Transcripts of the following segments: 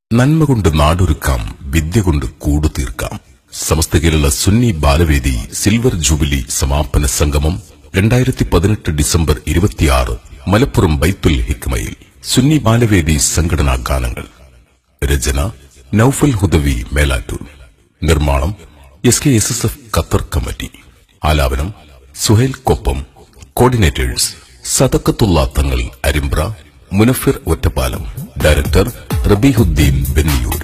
നന്മ കൊണ്ട് നാടൊരുക്കാം, വിദ്യ കൊണ്ട് കൂടു തീർക്കാം. സമസ്ത കേരള സുന്നി ബാലവേദി സിൽവർ ജൂബിലി സമാപന സംഗമം 2018 ഡിസംബർ 26 മലപ്പുറം ബൈത്തുൽ ഹിക്മയിൽ. സുന്നി ബാലവേദി സംഘടനാ ഗാനങ്ങൾ. രചന നൌഫൽ ഹുദവി മേലാറ്റൂർ. നിർമ്മാണം SKSSF ഖത്തർ കമ്മിറ്റി. ആലാപനം സുഹൈൽ കൊപ്പം. കോർഡിനേറ്റേഴ്സ് സദക്കത്തുള്ള തങ്ങൾ അരിമ്പ്ര, മുനഫിർ ഒറ്റപ്പാലം. ഡയറക്ടർ റബീഹുദ്ദീൻ ബെന്നിയൂർ.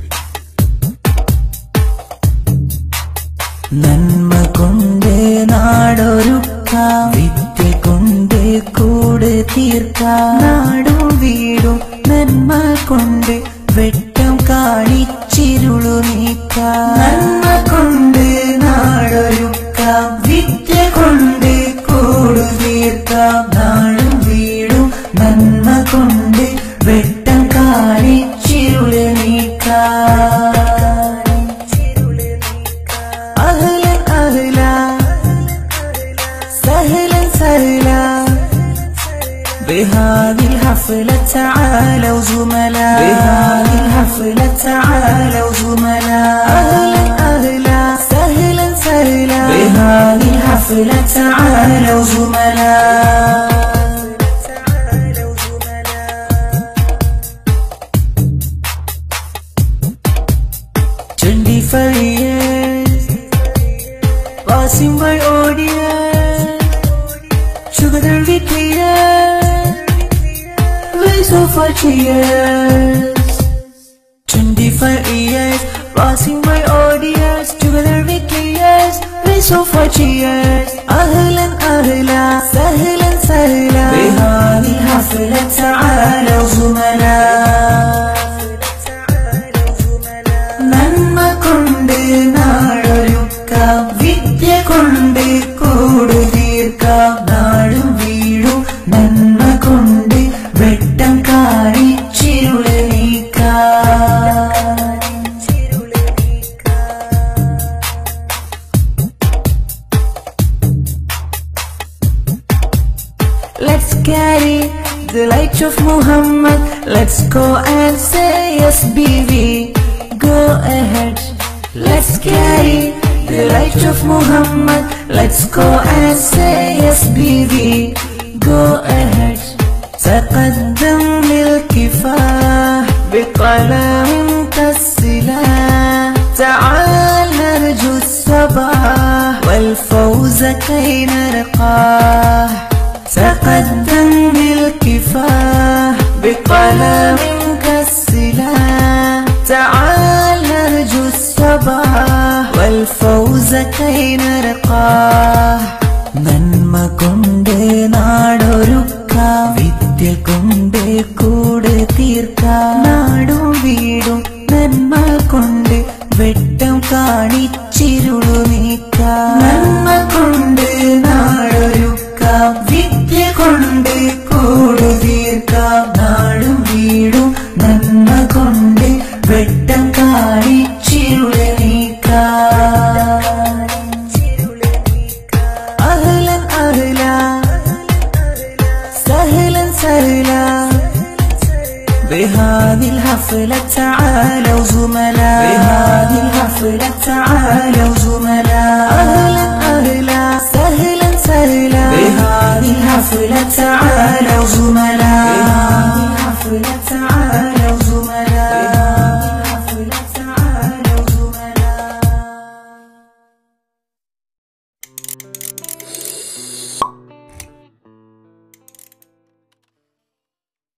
നന്മ കൊണ്ട് നാടൊരുക്കാം, വിദ്യ കൊണ്ട് കൂട് തീർക്കാം. നാടും വീടും നന്മ കൊണ്ട് വെട്ടം കാണിച്ചിരുളു നീക്കാം. നന്മ കൊണ്ട് നാടൊരുക്കാം, വിദ്യ കൊണ്ട് കൂട് തീർക്കാം. നാടും വീടും നന്മ കൊണ്ട് വെട്ടം കാണിച്ചിരുളു നീക്കാം. بهذه الحفلة تعالوا زملاء، بهذه الحفلة تعالوا زملاء. أهلا أهلا سهلا سهلا، بهذه الحفلة تعالوا زملاء. 25 years passing by audience, together we clear, we so far cheers. 25 years passing by audience, together we clear, we so far cheers. أهلا أهلا سهلا سهلا، بهذه الحفلة تعالوا زملاء. നന്മ കൊണ്ട് നാടൊരുക്കാം, വിദ്യ കൊണ്ട് കൂട് തീർക്കാം. നാടും വീടും നന്മ കൊണ്ട് വെട്ടം കാണിച്ചിരുള് നീക്കാം. Let's carry the light of Muhammad, let's go and say yes BV. Go ahead, let's carry the light of Muhammad, let's go and say yes BV. Go ahead. تقدم للكفاح بقلم كالسلاح، تعال نرجو الصباح والفوز كي نرقاه. تقدم للكفاح بقلم كالسلاح، تعال نرجو الصباح والفوز كي نرقاه. നന്മ കൊണ്ട് നാടൊരുക്കാം, വിദ്യ കൊണ്ട് കൂട് തീർക്കാം. നാടും വീടും നന്മ കൊണ്ട് വെട്ടം കാണിച്ചിരുളു നീക്കാം. നന്മ കൊണ്ട് നാടൊരുക്കാം, വിദ്യ കൊണ്ട് കൂട് തീർക്കാം. നാടും വീടും നന്മ കൊണ്ട് വെട്ടം കാണിച്ചിരുളു നീക്കാം. أهلا أهلا سهلا سهلا، بهذه الحفلة تعالوا زملاء، بهذه الحفلة تعالوا زملاء. أهلا أهلا سهلا سهلا، بهذه الحفلة تعالوا زملاء.